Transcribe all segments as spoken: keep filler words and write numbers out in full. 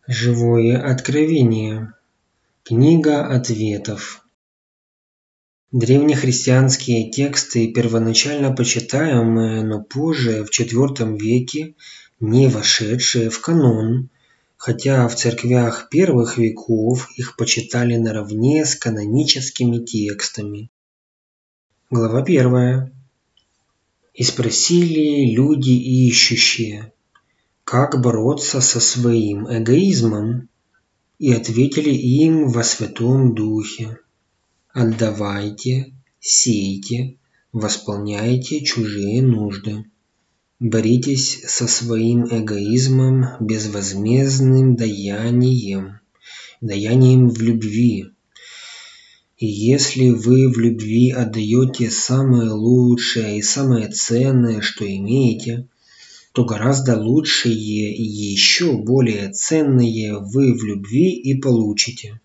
Живое откровение. Книга ответов. Древнехристианские тексты, первоначально почитаемые, но позже, в четвёртом веке, не вошедшие в канон, хотя в церквях первых веков их почитали наравне с каноническими текстами. Глава первая. «И спросили люди ищущие, как бороться со своим эгоизмом? И ответили им во Святом Духе: отдавайте, сейте, восполняйте чужие нужды. Боритесь со своим эгоизмом безвозмездным даянием, даянием в любви. И если вы в любви отдаете самое лучшее и самое ценное, что имеете, то гораздо лучшее и еще более ценное вы в любви и получите.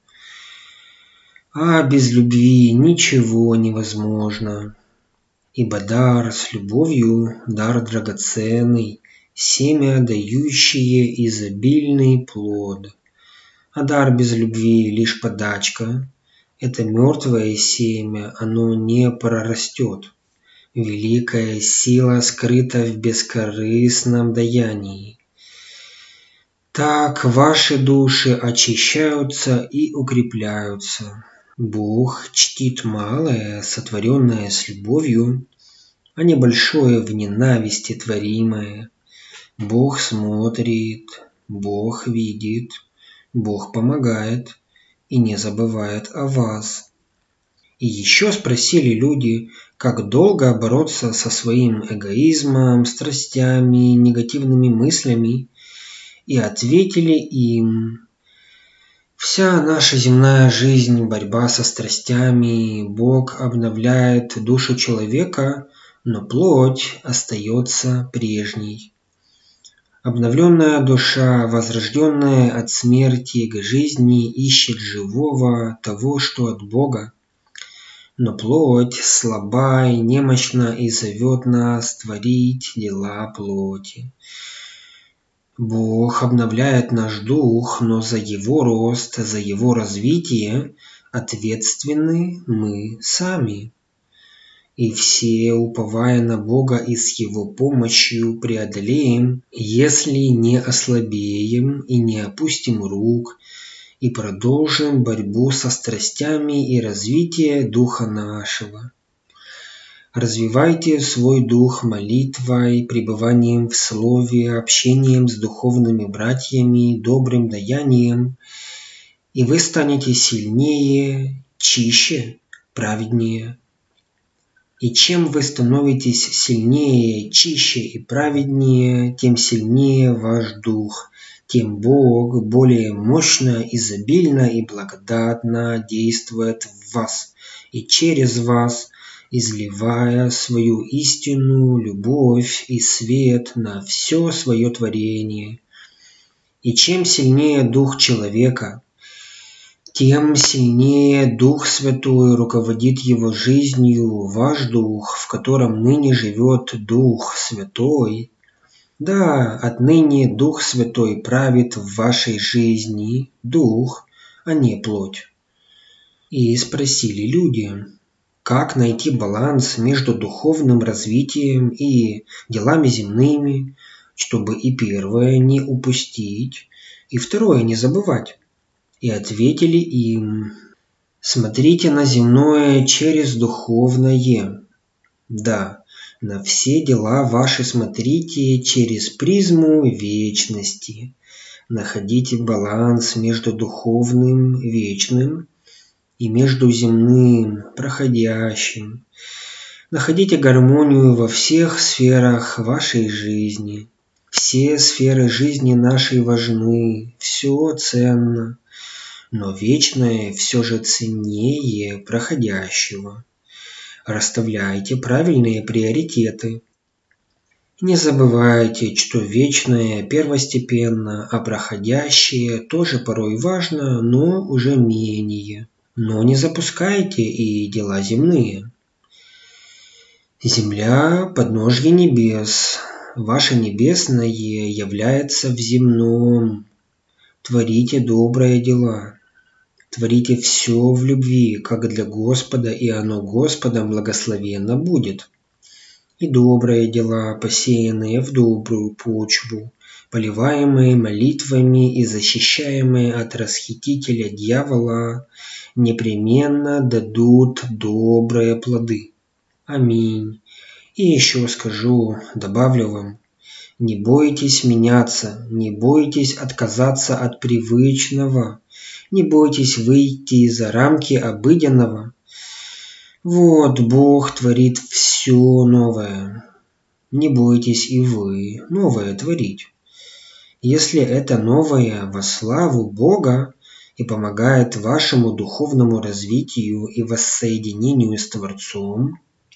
А без любви ничего невозможно, ибо дар с любовью – дар драгоценный, семя, дающее изобильный плод. А дар без любви – лишь подачка. Это мертвое семя, оно не прорастет. Великая сила скрыта в бескорыстном даянии. Так ваши души очищаются и укрепляются. Бог чтит малое, сотворенное с любовью, а не большое в ненависти творимое. Бог смотрит, Бог видит, Бог помогает и не забывает о вас. И еще спросили люди, как долго бороться со своим эгоизмом, страстями, негативными мыслями, и ответили им: вся наша земная жизнь – борьба со страстями, Бог обновляет душу человека, но плоть остается прежней. Обновленная душа, возрожденная от смерти к жизни, ищет живого, того, что от Бога. Но плоть слаба и немощна и зовет нас творить дела плоти. Бог обновляет наш дух, но за его рост, за его развитие ответственны мы сами. И все, уповая на Бога и с Его помощью, преодолеем, если не ослабеем и не опустим рук, и продолжим борьбу со страстями и развитие духа нашего. Развивайте свой дух молитвой, пребыванием в слове, общением с духовными братьями, добрым даянием, и вы станете сильнее, чище, праведнее. И чем вы становитесь сильнее, чище и праведнее, тем сильнее ваш дух, тем Бог более мощно, изобильно и благодатно действует в вас и через вас, изливая свою истину, любовь и свет на все свое творение. И чем сильнее дух человека, тем сильнее Дух Святой руководит его жизнью, ваш дух, в котором ныне живет Дух Святой. Да, отныне Дух Святой правит в вашей жизни, дух, а не плоть. И спросили люди, как найти баланс между духовным развитием и делами земными, чтобы и первое не упустить, и второе не забывать. И ответили им: смотрите на земное через духовное. Да, на все дела ваши смотрите через призму вечности. Находите баланс между духовным, вечным, и между земным, проходящим. Находите гармонию во всех сферах вашей жизни. Все сферы жизни нашей важны, все ценно, но вечное все же ценнее проходящего. Расставляйте правильные приоритеты. Не забывайте, что вечное первостепенно, а проходящее тоже порой важно, но уже менее. Но не запускайте и дела земные. Земля – подножье небес. Ваше небесное является в земном. творите добрые дела, творите все в любви, как для Господа, и оно Господом благословенно будет. И добрые дела, посеянные в добрую почву, поливаемые молитвами и защищаемые от расхитителя дьявола, непременно дадут добрые плоды. Аминь. И еще скажу, добавлю вам, не бойтесь меняться, не бойтесь отказаться от привычного, не бойтесь выйти за рамки обыденного. Вот Бог творит все новое. Не бойтесь и вы новое творить. Если это новое во славу Бога и помогает вашему духовному развитию и воссоединению с Творцом,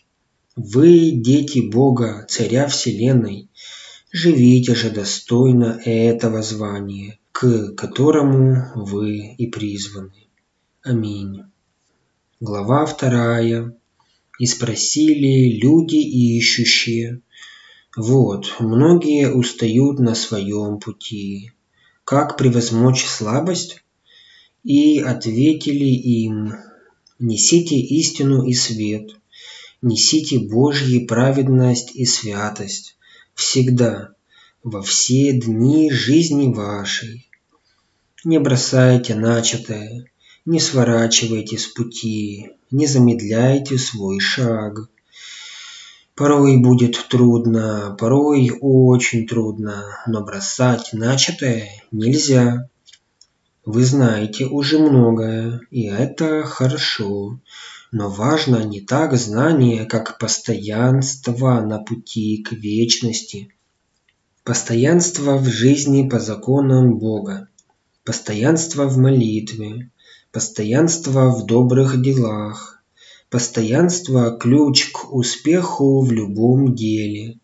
вы дети Бога, Царя Вселенной, живите же достойно этого звания, к которому вы и призваны. Аминь. Глава вторая. И спросили люди ищущие: вот, многие устают на своем пути. Как превозмочь слабость? И ответили им: несите истину и свет, несите Божью праведность и святость всегда, во все дни жизни вашей. Не бросайте начатое, не сворачивайте с пути, не замедляйте свой шаг. Порой будет трудно, порой очень трудно, но бросать начатое нельзя. Вы знаете уже многое, и это хорошо, но важно не так знание, как постоянство на пути к вечности. Постоянство в жизни по законам Бога, постоянство в молитве, постоянство в добрых делах, постоянство – ключ к успеху в любом деле.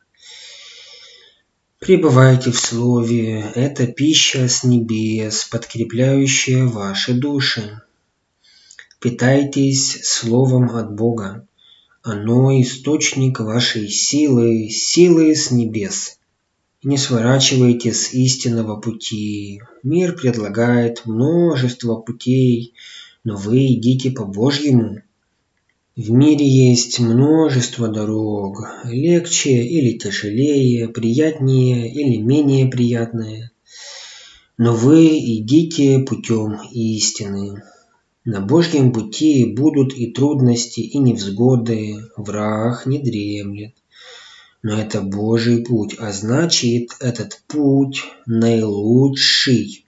Пребывайте в Слове – это пища с небес, подкрепляющая ваши души. Питайтесь Словом от Бога. Оно – источник вашей силы, силы с небес. Не сворачивайте с истинного пути. Мир предлагает множество путей, но вы идите по Божьему. В мире есть множество дорог, легче или тяжелее, приятнее или менее приятные. Но вы идите путем истины. На Божьем пути будут и трудности, и невзгоды, враг не дремлет. Но это Божий путь, а значит, этот путь наилучший.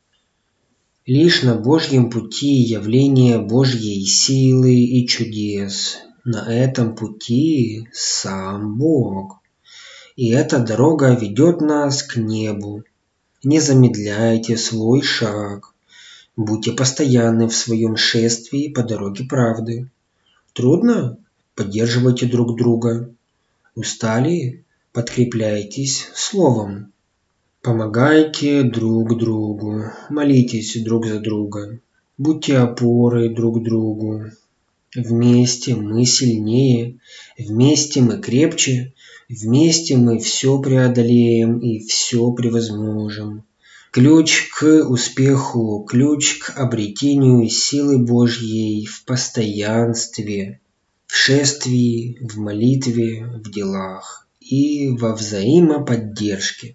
Лишь на Божьем пути явление Божьей силы и чудес. На этом пути сам Бог. И эта дорога ведет нас к небу. Не замедляйте свой шаг. Будьте постоянны в своем шествии по дороге правды. Трудно? Поддерживайте друг друга. Устали? Подкрепляйтесь словом. Помогайте друг другу, молитесь друг за друга, будьте опорой друг другу. Вместе мы сильнее, вместе мы крепче, вместе мы все преодолеем и все превозможем. Ключ к успеху, ключ к обретению силы Божьей в постоянстве, в шествии, в молитве, в делах и во взаимоподдержке.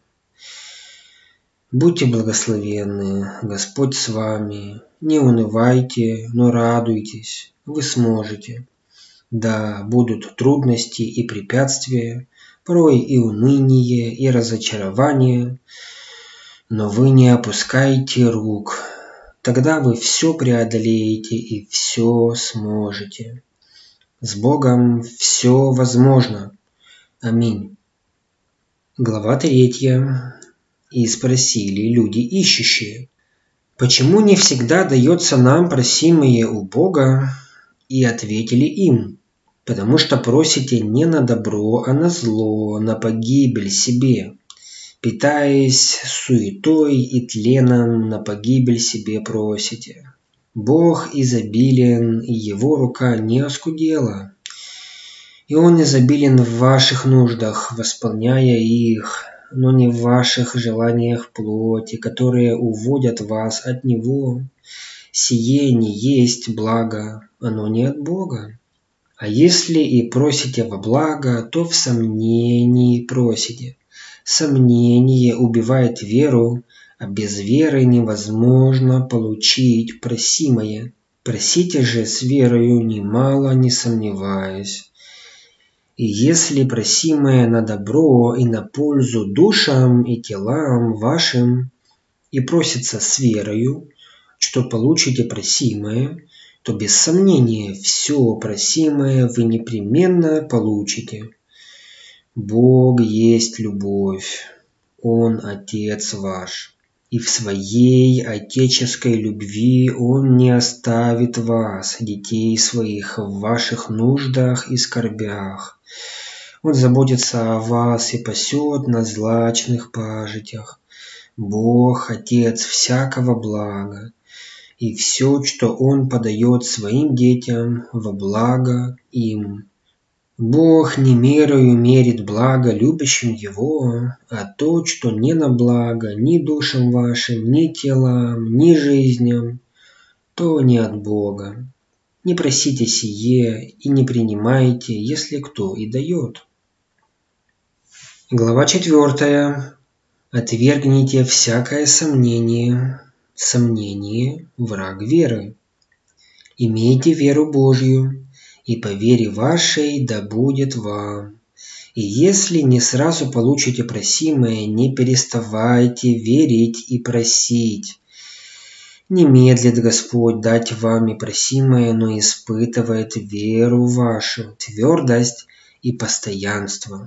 Будьте благословенны, Господь с вами, не унывайте, но радуйтесь, вы сможете. Да, будут трудности и препятствия, порой и уныние, и разочарование, но вы не опускайте рук, тогда вы все преодолеете и все сможете. С Богом все возможно. Аминь. Глава третья. И спросили люди ищущие: почему не всегда дается нам просимое у Бога? И ответили им: потому что просите не на добро, а на зло, на погибель себе. Питаясь суетой и тленом, на погибель себе просите. Бог изобилен, и Его рука не оскудела. И Он изобилен в ваших нуждах, восполняя их. но не в ваших желаниях плоти, которые уводят вас от Него. Сие не есть благо, оно не от Бога. А если и просите во благо, то в сомнении просите. Сомнение убивает веру, а без веры невозможно получить просимое. Просите же с верою, немало не сомневаясь. И если просимое на добро и на пользу душам и телам вашим, и просится с верою, что получите просимое, то без сомнения все просимое вы непременно получите. Бог есть любовь, Он Отец ваш, и в своей отеческой любви Он не оставит вас, детей своих, в ваших нуждах и скорбях. Он заботится о вас и пасет на злачных пажитях. Бог – Отец всякого блага, и все, что Он подает своим детям, во благо им. Бог не мерою мерит благо любящим Его, а то, что не на благо ни душам вашим, ни телам, ни жизням, то не от Бога. Не просите сие и не принимайте, если кто и дает. Глава четвертая. Отвергните всякое сомнение. Сомнение – враг веры. Имейте веру Божью, и по вере вашей да будет вам. И если не сразу получите просимое, не переставайте верить и просить. Не медлит Господь дать вам и просимое, но испытывает веру вашу, твердость и постоянство.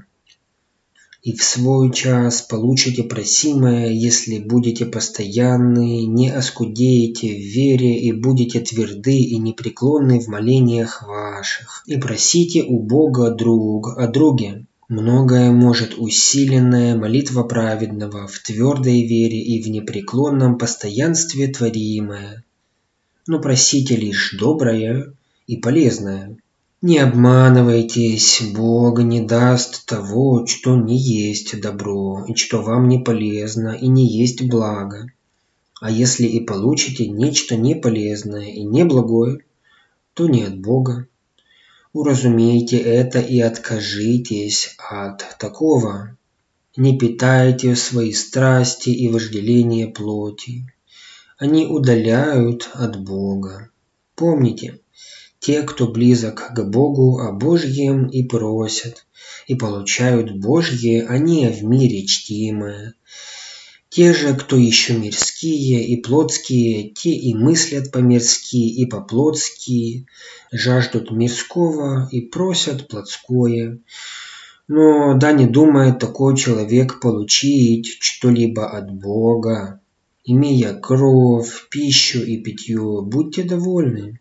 И в свой час получите просимое, если будете постоянны, не оскудеете в вере и будете тверды и непреклонны в молениях ваших. И просите у Бога друг о друге. Многое может усиленная молитва праведного в твердой вере и в непреклонном постоянстве творимое. Но просите лишь доброе и полезное. Не обманывайтесь, Бог не даст того, что не есть добро, и что вам не полезно, и не есть благо. А если и получите нечто неполезное и неблагое, то не от Бога. Уразумейте это и откажитесь от такого. Не питайте свои страсти и вожделения плоти. Они удаляют от Бога. Помните, те, кто близок к Богу, о Божьем и просят, и получают Божье, а не в мире чтимое. Те же, кто еще мирские и плотские, те и мыслят по-мирски и по-плотски, жаждут мирского и просят плотское. Но да не думает такой человек получить что-либо от Бога. Имея кровь, пищу и питье, будьте довольны.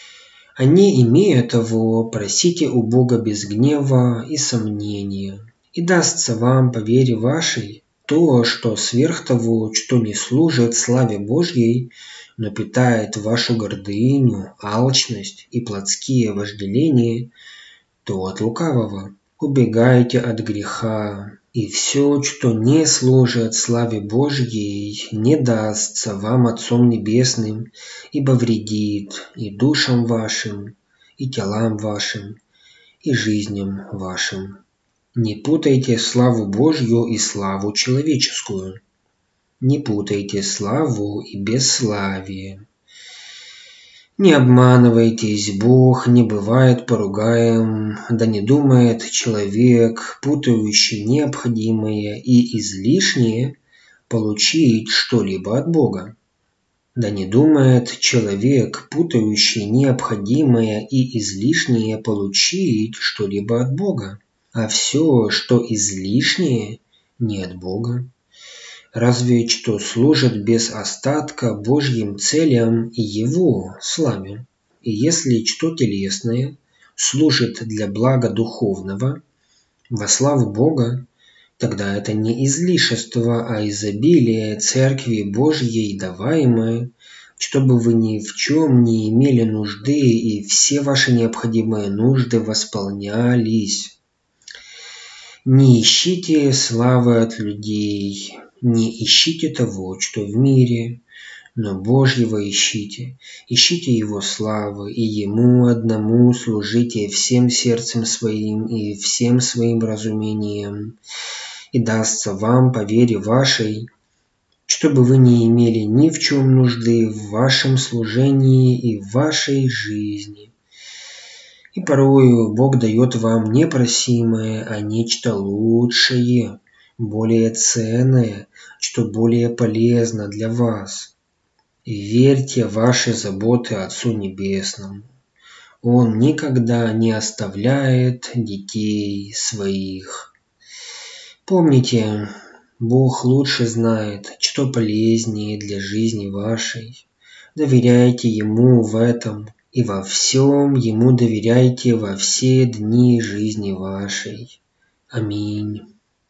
А не имея того, просите у Бога без гнева и сомнения, и дастся вам по вере вашей то, что сверх того, что не служит славе Божьей, но питает вашу гордыню, алчность и плотские вожделения, то от лукавого. Убегайте от греха, и все, что не служит славе Божьей, не дастся вам Отцом Небесным, ибо вредит и душам вашим, и телам вашим, и жизням вашим. Не путайте славу Божью и славу человеческую. Не путайте славу и бесславие. Не обманывайтесь, Бог не бывает поругаем, да не думает человек, путающий необходимое и излишнее, получить что-либо от Бога. Да не думает человек, путающий необходимое и излишнее, получить что-либо от Бога. А все, что излишнее, не от Бога. Разве что служит без остатка Божьим целям и Его славе. И если что телесное служит для блага духовного, во славу Бога, тогда это не излишество, а изобилие Церкви Божьей даваемое, чтобы вы ни в чем не имели нужды и все ваши необходимые нужды восполнялись. Не ищите славы от людей, не ищите того, что в мире, но Божьего ищите, ищите Его славы, и Ему одному служите всем сердцем своим и всем своим разумением, и дастся вам по вере вашей, чтобы вы не имели ни в чем нужды в вашем служении и в вашей жизни. И порою Бог дает вам не просимое, а нечто лучшее, более ценное, что более полезно для вас. И верьте в ваши заботы Отцу Небесному. Он никогда не оставляет детей своих. Помните, Бог лучше знает, что полезнее для жизни вашей. Доверяйте Ему в этом. И во всем Ему доверяйте во все дни жизни вашей. Аминь.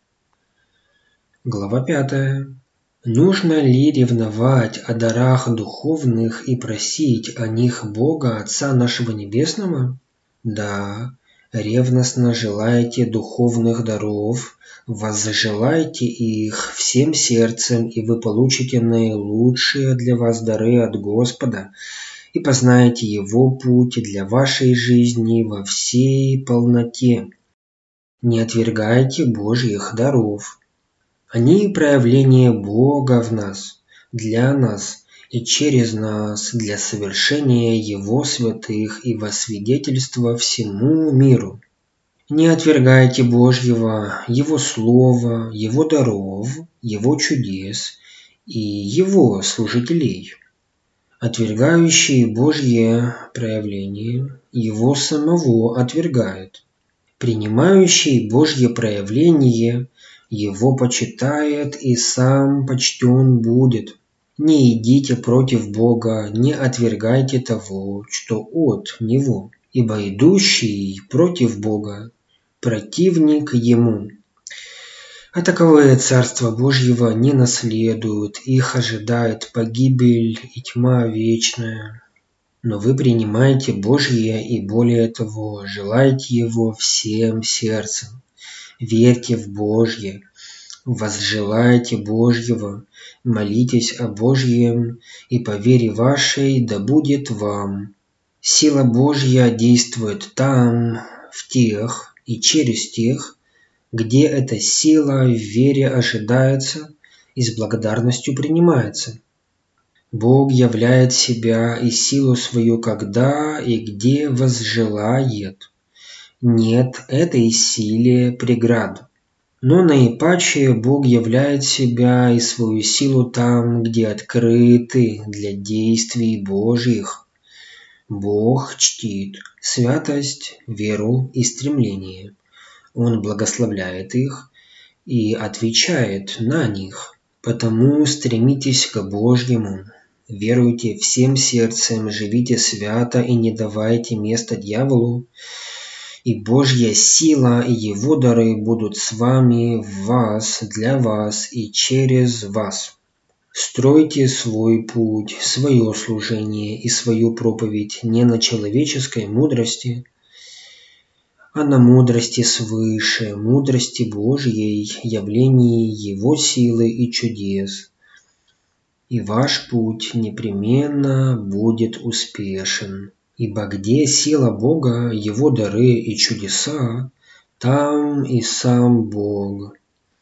Глава пятая. Нужно ли ревновать о дарах духовных и просить о них Бога, Отца нашего Небесного? Да, ревностно желаете духовных даров, возжелайте их всем сердцем, и вы получите наилучшие для вас дары от Господа, и познаете Его путь для вашей жизни во всей полноте. Не отвергайте Божьих даров. Они проявление Бога в нас, для нас и через нас, для совершения Его святых и во свидетельство всему миру. Не отвергайте Божьего, Его Слова, Его даров, Его чудес и Его служителей. Отвергающий Божье проявление Его самого отвергает. Принимающий Божье проявление Его почитает и сам почтен будет. Не идите против Бога, не отвергайте того, что от Него, ибо идущий против Бога противник Ему. А таковые Царства Божьего не наследуют, их ожидает погибель и тьма вечная. Но вы принимаете Божье и более того, желаете Его всем сердцем. Верьте в Божье, возжелайте Божьего, молитесь о Божьем, и по вере вашей да будет вам. Сила Божья действует там, в тех и через тех, где эта сила в вере ожидается и с благодарностью принимается. Бог являет себя и силу свою когда и где возжелает. Нет этой силе преград. Но наипаче Бог являет себя и свою силу там, где открыты для действий Божьих. Бог чтит святость, веру и стремление. Он благословляет их и отвечает на них. Потому стремитесь к Божьему, веруйте всем сердцем, живите свято и не давайте места дьяволу. И Божья сила и Его дары будут с вами, в вас, для вас и через вас. Стройте свой путь, свое служение и свою проповедь не на человеческой мудрости, а на мудрости свыше, мудрости Божьей, явлении Его силы и чудес. И ваш путь непременно будет успешен. Ибо где сила Бога, Его дары и чудеса, там и сам Бог.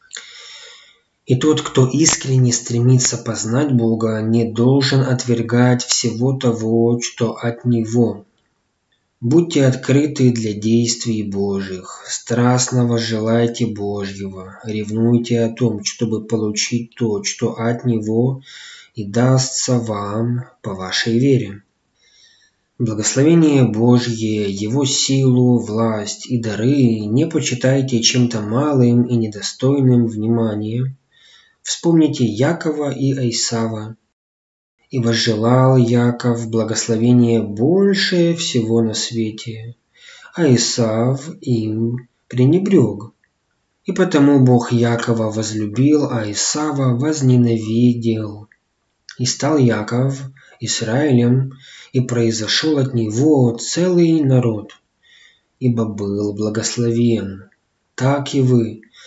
И тот, кто искренне стремится познать Бога, не должен отвергать всего того, что от Него. Будьте открыты для действий Божьих, страстно желайте Божьего, ревнуйте о том, чтобы получить то, что от Него, и дастся вам по вашей вере. Благословение Божье, Его силу, власть и дары не почитайте чем-то малым и недостойным внимания. Вспомните Якова и Исава. И возжелал Яков благословение больше всего на свете, а Исав им пренебрег. И потому Бог Якова возлюбил, а Исава возненавидел. И стал Яков Израилем, и произошел от него целый народ, ибо был благословен. Так и вы,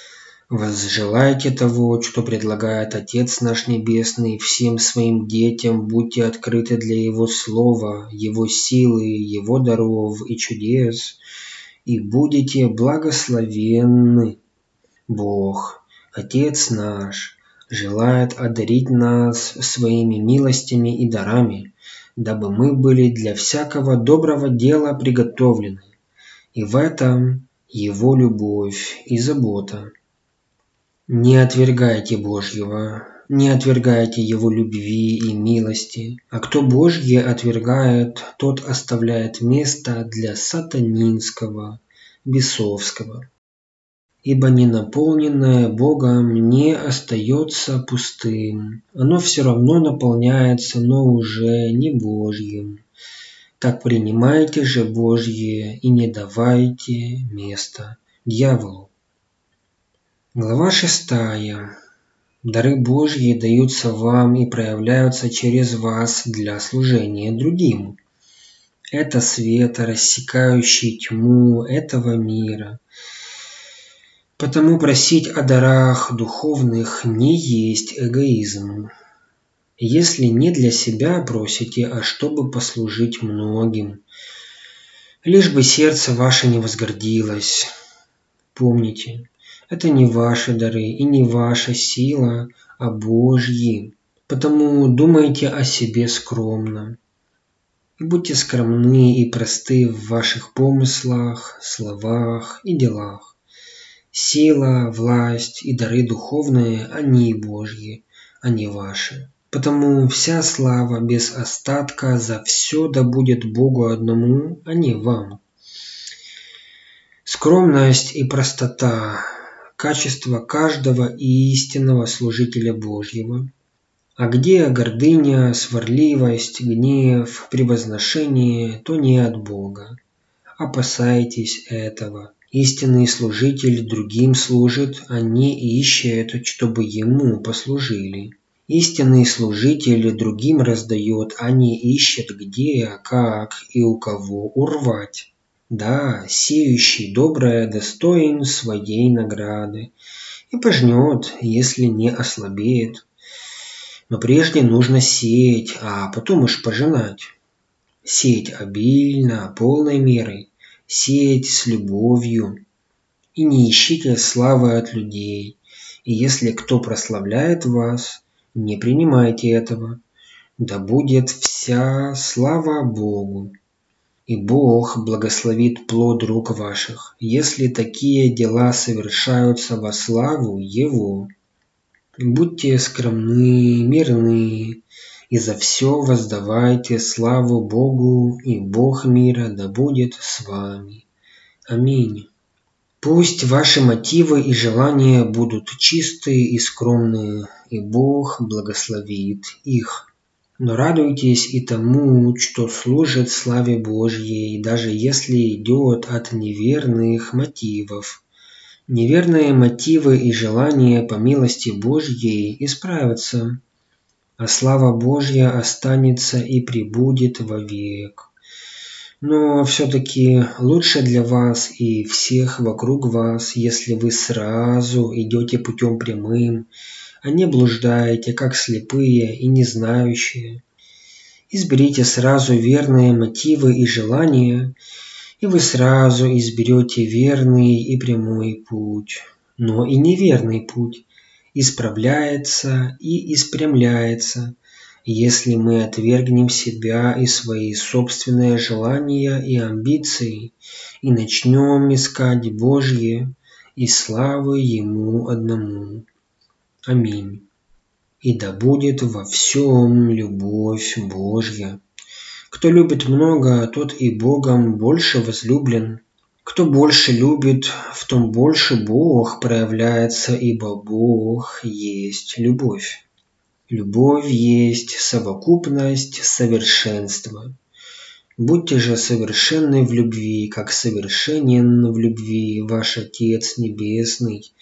Возжелайте того, что предлагает Отец наш Небесный всем своим детям, будьте открыты для Его Слова, Его силы, Его даров и чудес, и будете благословенны. Бог, Отец наш, желает одарить нас своими милостями и дарами, дабы мы были для всякого доброго дела приготовлены, и в этом Его любовь и забота. Не отвергайте Божьего, не отвергайте Его любви и милости, а кто Божье отвергает, тот оставляет место для сатанинского, бесовского. Ибо ненаполненное Богом не остается пустым, оно все равно наполняется, но уже не Божьим. Так принимайте же Божье и не давайте места дьяволу. Глава шестая. Дары Божьи даются вам и проявляются через вас для служения другим. Это свет, рассекающий тьму этого мира. Потому просить о дарах духовных не есть эгоизм. Если не для себя просите, а чтобы послужить многим, лишь бы сердце ваше не возгордилось. Помните, это не ваши дары и не ваша сила, а Божьи. Потому думайте о себе скромно. И будьте скромны и просты в ваших помыслах, словах и делах. Сила, власть и дары духовные, они Божьи, а не ваши. Потому вся слава без остатка за все да будет Богу одному, а не вам. Скромность и простота – качество каждого истинного служителя Божьего. А где гордыня, сварливость, гнев, превозношение, то не от Бога. Опасайтесь этого. Истинный служитель другим служит, а не ищет, чтобы ему послужили. Истинный служитель другим раздает, а не ищет, где, как и у кого урвать. Да, сеющий доброе достоин своей награды и пожнет, если не ослабеет. Но прежде нужно сеять, а потом уж пожинать. Сеять обильно, полной мерой, сеять с любовью. И не ищите славы от людей, и если кто прославляет вас, не принимайте этого. Да будет вся слава Богу. И Бог благословит плод рук ваших, если такие дела совершаются во славу Его. Будьте скромны, мирны, и за все воздавайте славу Богу, и Бог мира да будет с вами. Аминь. Пусть ваши мотивы и желания будут чистые и скромные, и Бог благословит их. Но радуйтесь и тому, что служит славе Божьей, даже если идет от неверных мотивов. Неверные мотивы и желания по милости Божьей исправятся, а слава Божья останется и пребудет вовек. Но все-таки лучше для вас и всех вокруг вас, если вы сразу идете путем прямым, а не блуждаете, как слепые и не знающие. Изберите сразу верные мотивы и желания, и вы сразу изберете верный и прямой путь. Но и неверный путь исправляется и испрямляется, если мы отвергнем себя и свои собственные желания и амбиции и начнем искать Божье и славы Ему одному. Аминь. И да будет во всем любовь Божья. Кто любит много, тот и Богом больше возлюблен. Кто больше любит, в том больше Бог проявляется, ибо Бог есть любовь. Любовь есть совокупность совершенства. Будьте же совершенны в любви, как совершенен в любви ваш Отец Небесный.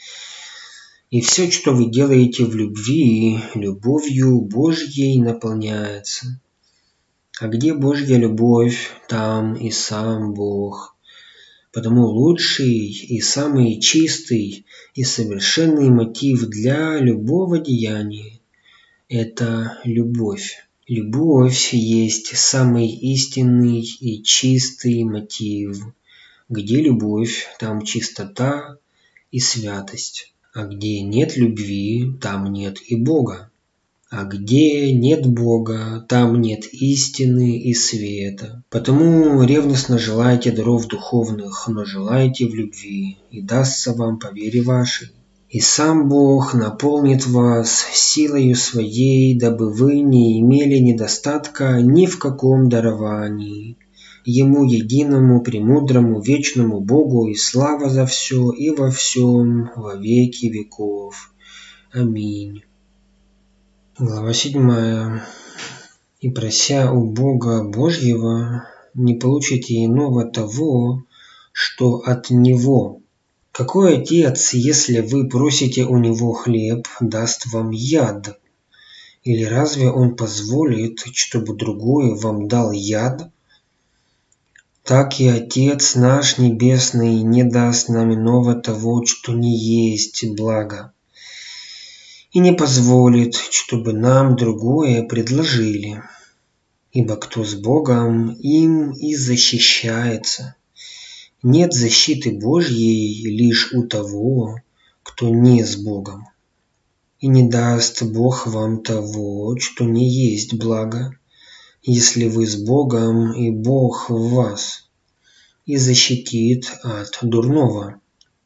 И все, что вы делаете в любви, любовью Божьей наполняется. А где Божья любовь, там и сам Бог. Потому лучший и самый чистый и совершенный мотив для любого деяния – это любовь. Любовь есть самый истинный и чистый мотив. Где любовь, там чистота и святость. А где нет любви, там нет и Бога. А где нет Бога, там нет истины и света. Потому ревностно желайте даров духовных, но желайте в любви, и дастся вам по вере вашей. И сам Бог наполнит вас силою своей, дабы вы не имели недостатка ни в каком даровании. Ему единому, премудрому, вечному Богу и слава за все и во всем во веки веков. Аминь. Глава седьмая. «И прося у Бога Божьего, не получите иного того, что от Него. Какой отец, если вы просите у Него хлеб, даст вам яд? Или разве Он позволит, чтобы другой вам дал яд? Так и Отец наш Небесный не даст нам иного того, что не есть благо, и не позволит, чтобы нам другое предложили. Ибо кто с Богом, им и защищается. Нет защиты Божьей лишь у того, кто не с Богом. И не даст Бог вам того, что не есть благо, если вы с Богом и Бог в вас, и защитит от дурного.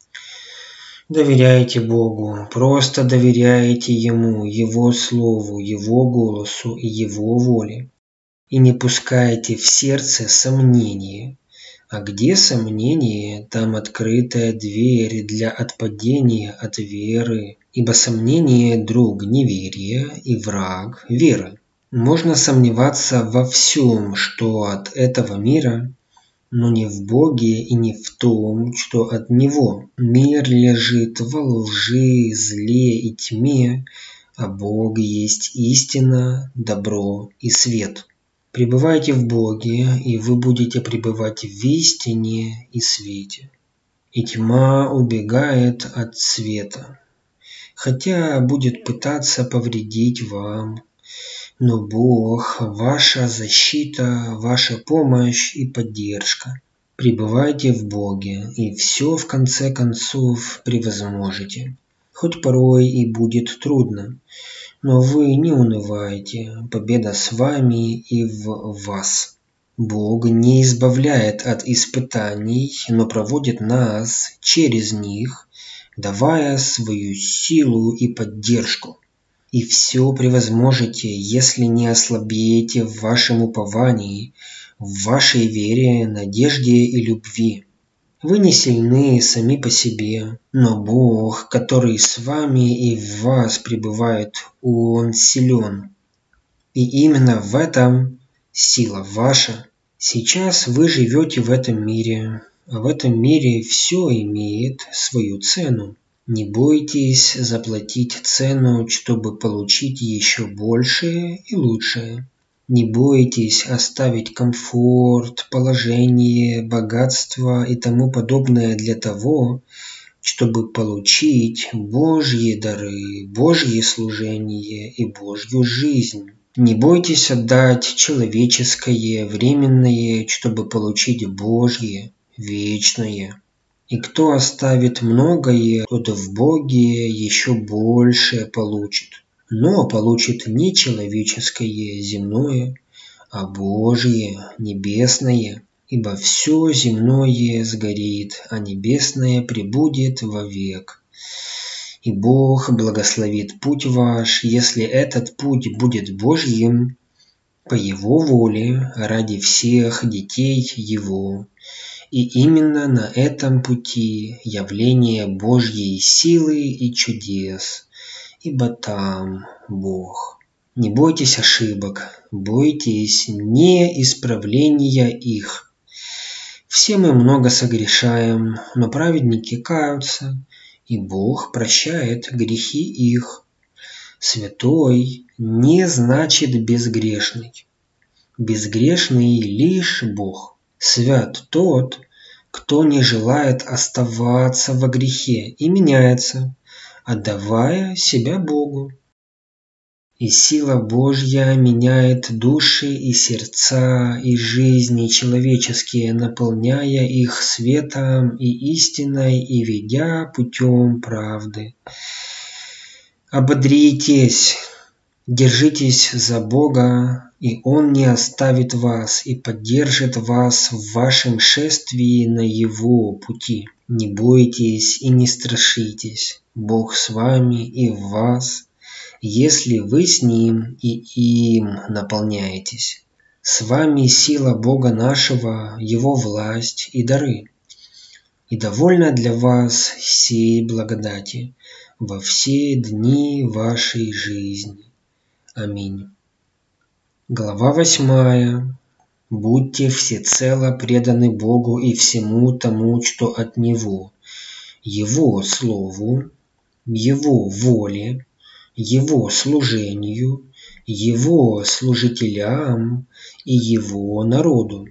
Доверяйте Богу, просто доверяйте Ему, Его Слову, Его голосу и Его воле. И не пускайте в сердце сомнения. А где сомнение, там открытая дверь для отпадения от веры, ибо сомнение – друг неверия и враг веры. Можно сомневаться во всем, что от этого мира, но не в Боге и не в том, что от Него. Мир лежит во лжи, зле и тьме, а Бог есть истина, добро и свет. Пребывайте в Боге, и вы будете пребывать в истине и свете. И тьма убегает от света, хотя будет пытаться повредить вам. Но Бог – ваша защита, ваша помощь и поддержка. Пребывайте в Боге, и все в конце концов превозможете. Хоть порой и будет трудно, но вы не унывайте, победа с вами и в вас. Бог не избавляет от испытаний, но проводит нас через них, давая свою силу и поддержку. И все превозможете, если не ослабеете в вашем уповании, в вашей вере, надежде и любви. Вы не сильны сами по себе, но Бог, который с вами и в вас пребывает, Он силен. И именно в этом сила ваша. Сейчас вы живете в этом мире, а в этом мире все имеет свою цену. Не бойтесь заплатить цену, чтобы получить еще большее и лучшее. Не бойтесь оставить комфорт, положение, богатство и тому подобное для того, чтобы получить Божьи дары, Божье служение и Божью жизнь. Не бойтесь отдать человеческое, временное, чтобы получить Божье, вечное. И кто оставит многое, тот в Боге еще больше получит. Но получит не человеческое, земное, а Божье, небесное. Ибо все земное сгорит, а небесное пребудет вовек. И Бог благословит путь ваш, если этот путь будет Божьим, по Его воле, ради всех детей Его. И именно на этом пути явление Божьей силы и чудес, ибо там Бог. Не бойтесь ошибок, бойтесь неисправления их. Все мы много согрешаем, но праведники каются, и Бог прощает грехи их. Святой не значит безгрешный. Безгрешный лишь Бог. Свят тот, кто не желает оставаться во грехе и меняется, отдавая себя Богу. И сила Божья меняет души и сердца и жизни человеческие, наполняя их светом и истиной и ведя путем правды. Ободритесь, держитесь за Бога, и Он не оставит вас и поддержит вас в вашем шествии на Его пути. Не бойтесь и не страшитесь, Бог с вами и в вас, если вы с Ним и им наполняетесь. С вами сила Бога нашего, Его власть и дары. И довольно для вас сей благодати во все дни вашей жизни. Аминь. Глава восьмая. Будьте всецело преданы Богу и всему тому, что от Него, Его Слову, Его воле, Его служению, Его служителям и Его народу.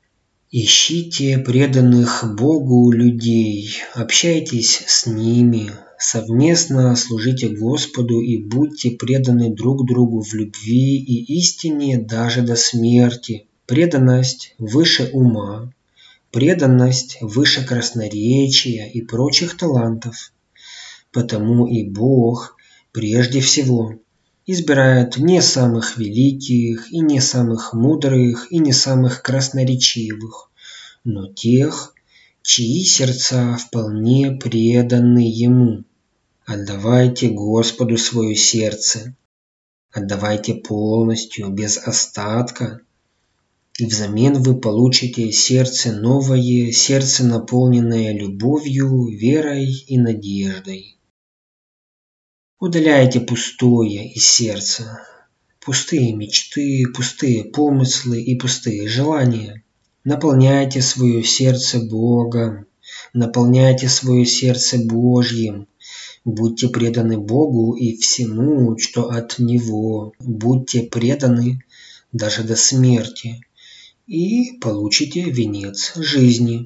Ищите преданных Богу людей, общайтесь с ними, совместно служите Господу и будьте преданы друг другу в любви и истине даже до смерти. Преданность выше ума, преданность выше красноречия и прочих талантов. Потому и Бог прежде всего избирает не самых великих, и не самых мудрых, и не самых красноречивых, но тех, чьи сердца вполне преданы Ему. Отдавайте Господу свое сердце, отдавайте полностью, без остатка, и взамен вы получите сердце новое, сердце, наполненное любовью, верой и надеждой. Удаляйте пустое из сердца, пустые мечты, пустые помыслы и пустые желания. Наполняйте свое сердце Богом, наполняйте свое сердце Божьим. Будьте преданы Богу и всему, что от Него. Будьте преданы даже до смерти, и получите венец жизни.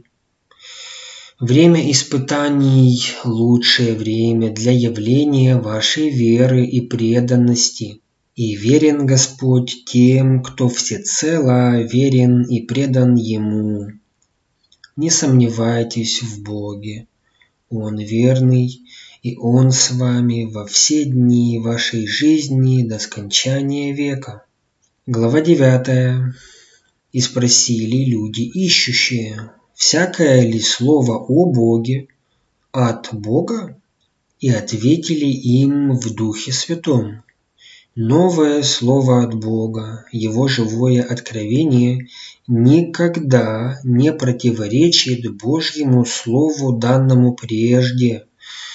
Время испытаний – лучшее время для явления вашей веры и преданности. И верен Господь тем, кто всецело верен и предан Ему. Не сомневайтесь в Боге. Он верный, и Он с вами во все дни вашей жизни до скончания века. Глава девятая. И спросили люди ищущие: всякое ли слово о Боге от Бога? И ответили им в Духе Святом: новое слово от Бога, Его живое откровение, никогда не противоречит Божьему Слову, данному прежде,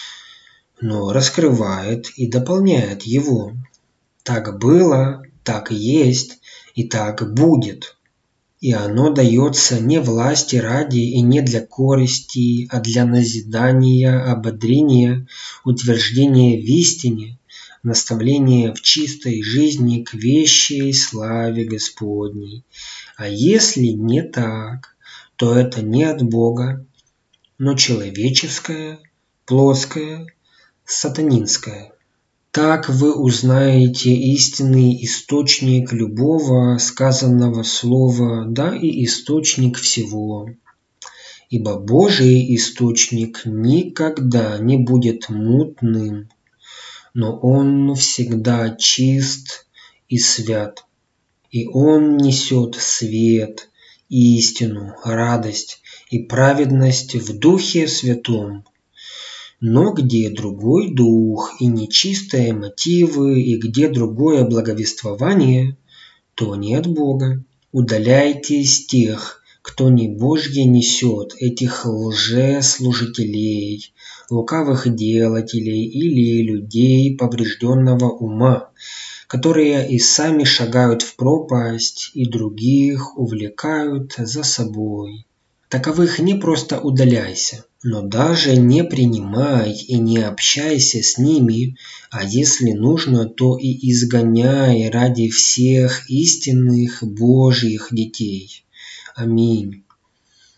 но раскрывает и дополняет его. Так было, так есть и так будет. И оно дается не власти ради и не для користи, а для назидания, ободрения, утверждения в истине, наставления в чистой жизни к вещей славе Господней. А если не так, то это не от Бога, но человеческое, плоское, сатанинское. Так вы узнаете истинный источник любого сказанного слова, да и источник всего. Ибо Божий источник никогда не будет мутным, но Он всегда чист и свят. И Он несет свет, истину, радость и праведность в Духе Святом. Но где другой дух и нечистые мотивы, и где другое благовествование, то не от Бога. Удаляйтесь тех, кто не Божье несет, этих лжеслужителей, лукавых делателей или людей поврежденного ума, которые и сами шагают в пропасть, и других увлекают за собой. Таковых не просто удаляйся, но даже не принимай и не общайся с ними, а если нужно, то и изгоняй ради всех истинных Божьих детей. Аминь.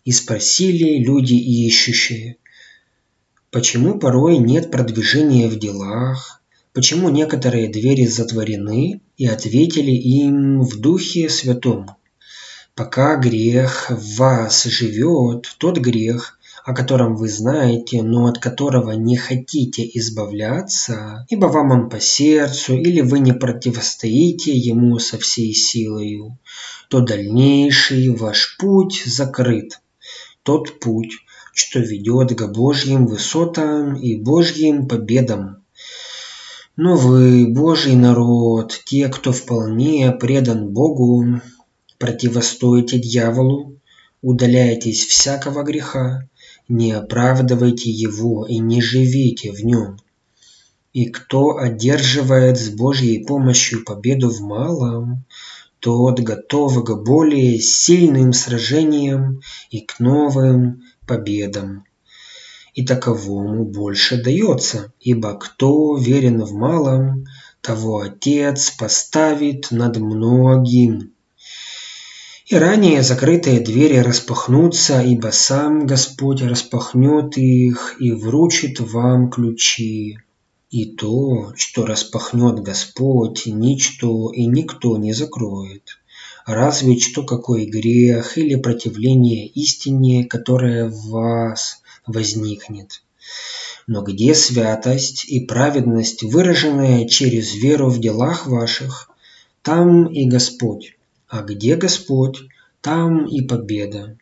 И спросили люди ищущие: почему порой нет продвижения в делах, почему некоторые двери затворены, и ответили им в Духе Святом: пока грех в вас живет, тот грех, о котором вы знаете, но от которого не хотите избавляться, ибо вам он по сердцу, или вы не противостоите ему со всей силою, то дальнейший ваш путь закрыт. Тот путь, что ведет к Божьим высотам и Божьим победам. Но вы, Божий народ, те, кто вполне предан Богу, противостоите дьяволу, удаляйтесь всякого греха, не оправдывайте его и не живите в нем. И кто одерживает с Божьей помощью победу в малом, тот готов к более сильным сражениям и к новым победам. И таковому больше дается, ибо кто верен в малом, того Отец поставит над многим. И ранее закрытые двери распахнутся, ибо сам Господь распахнет их и вручит вам ключи. И то, что распахнет Господь, ничто и никто не закроет. Разве что какой грех или противление истине, которое в вас возникнет. Но где святость и праведность, выраженная через веру в делах ваших, там и Господь. А где Господь, там и победа.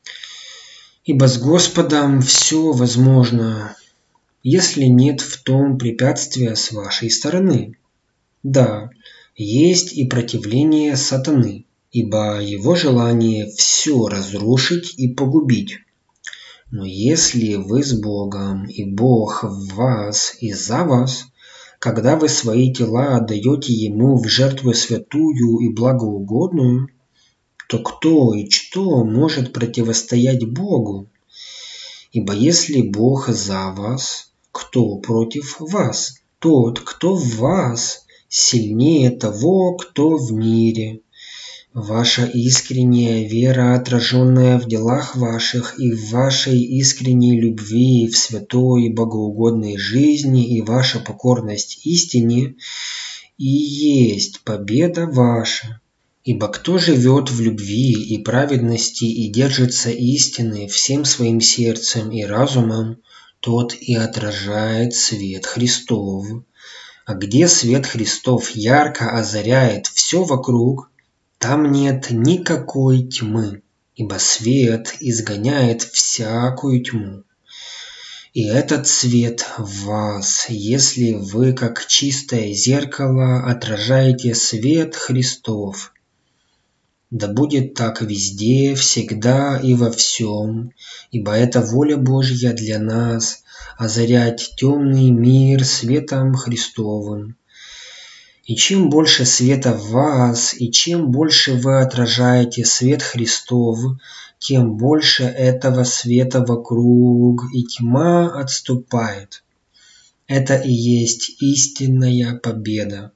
Ибо с Господом все возможно, если нет в том препятствия с вашей стороны. Да, есть и противление сатаны, ибо его желание все разрушить и погубить. Но если вы с Богом, и Бог в вас и за вас, когда вы свои тела отдаете Ему в жертву святую и благоугодную, то кто и что может противостоять Богу? Ибо если Бог за вас, кто против вас? Тот, кто в вас, сильнее того, кто в мире. Ваша искренняя вера, отраженная в делах ваших и в вашей искренней любви в святой и богоугодной жизни, и ваша покорность истине, и есть победа ваша. Ибо кто живет в любви и праведности и держится истины всем своим сердцем и разумом, тот и отражает свет Христов. А где свет Христов ярко озаряет все вокруг, там нет никакой тьмы, ибо свет изгоняет всякую тьму. И этот свет в вас, если вы, как чистое зеркало, отражаете свет Христов. Да будет так везде, всегда и во всем, ибо это воля Божья для нас – озарять темный мир светом Христовым. И чем больше света в вас, и чем больше вы отражаете свет Христов, тем больше этого света вокруг, и тьма отступает. Это и есть истинная победа.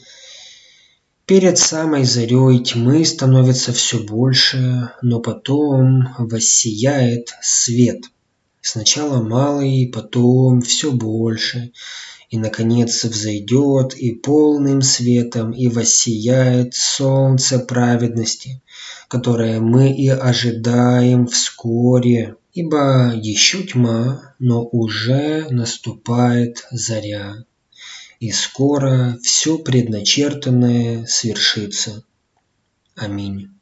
Перед самой зарей тьмы становится все больше, но потом воссияет свет. Сначала малый, потом все больше, и, наконец, взойдет и полным светом, и воссияет солнце праведности, которое мы и ожидаем вскоре, ибо еще тьма, но уже наступает заря. И скоро все предначертанное свершится. Аминь.